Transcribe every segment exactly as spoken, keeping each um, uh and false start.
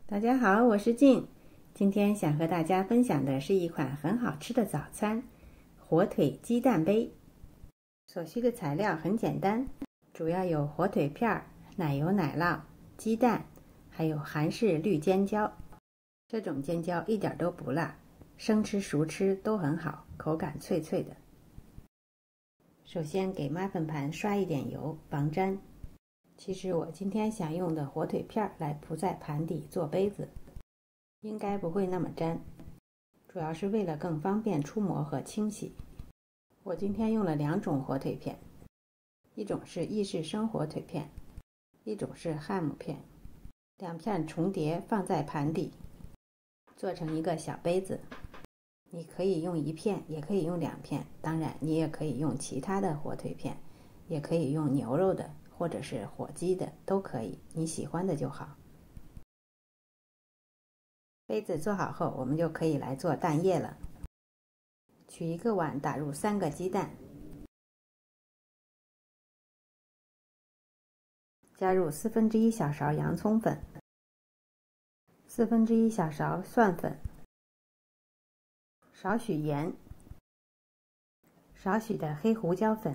大家好，我是静。今天想和大家分享的是一款很好吃的早餐——火腿鸡蛋杯。所需的材料很简单，主要有火腿片、奶油奶酪、鸡蛋，还有韩式绿尖椒。这种尖椒一点都不辣，生吃熟吃都很好，口感脆脆的。首先给马粉盘刷一点油，防粘。其实我今天想用的火腿片来铺在盘底做杯子，应该不会那么粘，主要是为了更方便出模和清洗。我今天用了两种火腿片，一种是意式生火腿片，一种是汉姆片，两片重叠放在盘底，做成一个小杯子。你可以用一片，也可以用两片，当然你也可以用其他的火腿片，也可以用牛肉的或者是火鸡的，都可以，你喜欢的就好。杯子做好后，我们就可以来做蛋液了。取一个碗，打入三个鸡蛋，加入四分之一小勺洋葱粉，四分之一小勺蒜粉，少许盐，少许的黑胡椒粉，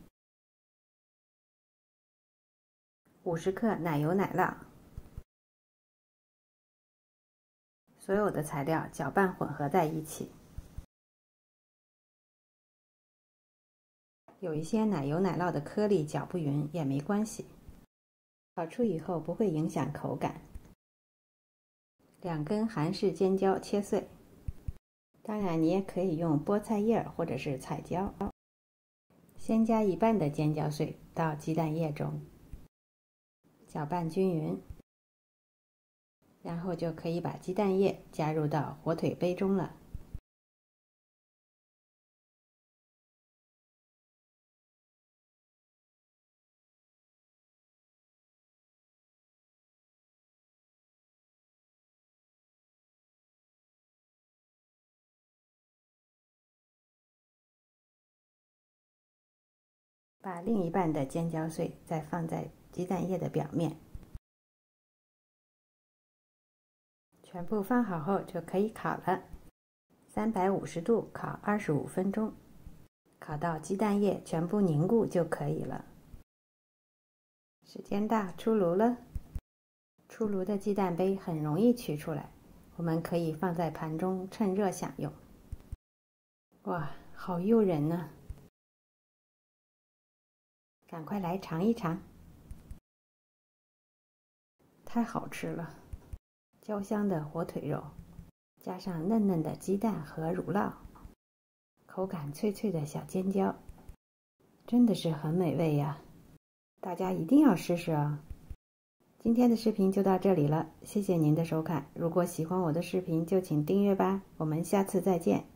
五十克奶油奶酪。所有的材料搅拌混合在一起。有一些奶油奶酪的颗粒搅不匀也没关系，烤出以后不会影响口感。两根韩式尖椒切碎，当然你也可以用菠菜叶或者是彩椒。先加一半的尖椒碎到鸡蛋液中，搅拌均匀，然后就可以把鸡蛋液加入到火腿杯中了。把另一半的尖椒碎再放在鸡蛋液的表面，全部放好后就可以烤了。三百五十度烤二十五分钟，烤到鸡蛋液全部凝固就可以了。时间到，出炉了。出炉的鸡蛋杯很容易取出来，我们可以放在盘中趁热享用。哇，好诱人呢！赶快来尝一尝，太好吃了！焦香的火腿肉，加上嫩嫩的鸡蛋和乳酪，口感脆脆的小尖椒，真的是很美味呀！大家一定要试试哦！今天的视频就到这里了，谢谢您的收看。如果喜欢我的视频，就请订阅吧。我们下次再见。